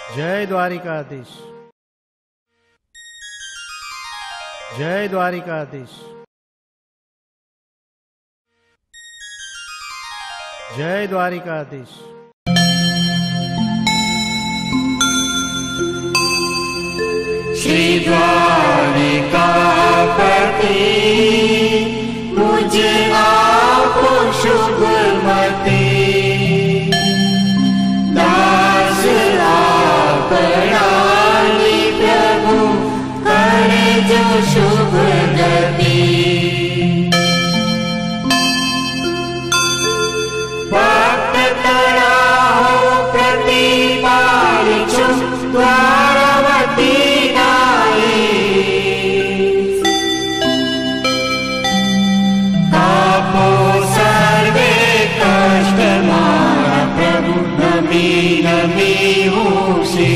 जय द्वारिकाधीश, जय द्वारिकाधीश, जय द्वारिकाधीश। श्री द्वारिकापति मुझ आपो शुभमति, दास आपरानी प्रभु करे जो शुभ गति। भक्त तराहो प्रतिपालिछु द्वारवती नाई, तापो सर्वे कष्ट मारा प्रभु नमी नमी होसी।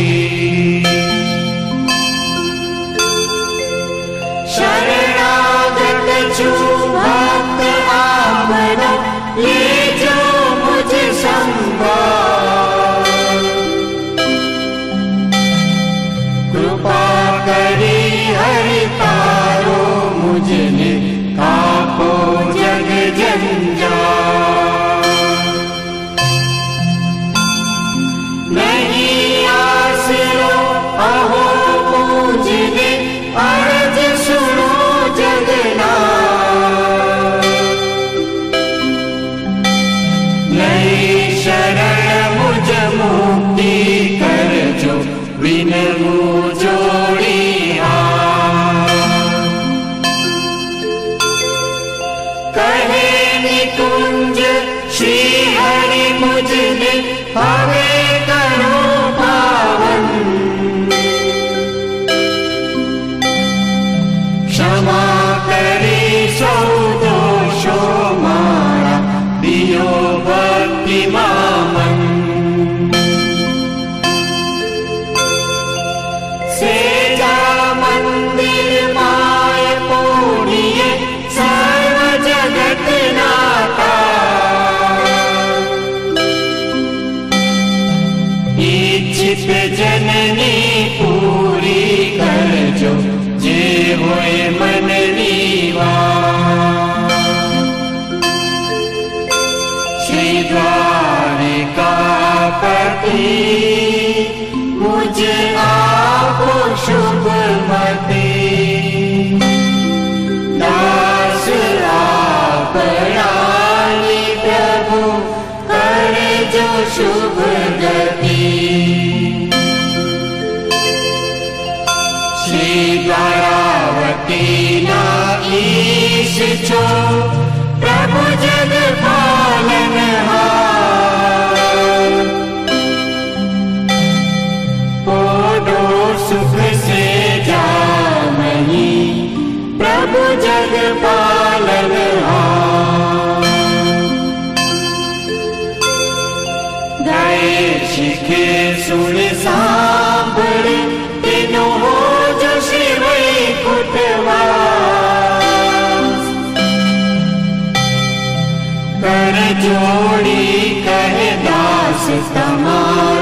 शरणागत छु भक्त आपनो, ले जो मुझ संभाल। कृपा करी हरि तारो मुझने, कापो जग जंजाल। नहीं आसरो अहो मुझने, अर्ज सुनो जगन्नाथ। नहीं शरण मुझ मुक्ति कर जो, विनमु जोड़ी कहे निकुंज श्री हरि मुझने, हमें करो पावन। क्षमा करी सौ दोषो मारा, दियो भक्ति मामन। सेजा मंदिर माय पूर्णिये, सर्व जगत नाता। इच्छित जननी पूरी कर जो, जे होए मन नीवा। श्री द्वारिकापति मुझ आपो शुभमति, दास आपरानी प्रभु करे जो शुभ गति। श्री द्वारावती नाईश छो, प्रभु जग पालनहार। पोडो सुख से जामही, प्रभु जग पालनहार। गए शिखे सुन सांभळ, तीनों हो जो श्री वैकुंठवास। कर जोड़ी कहे दास तमाम,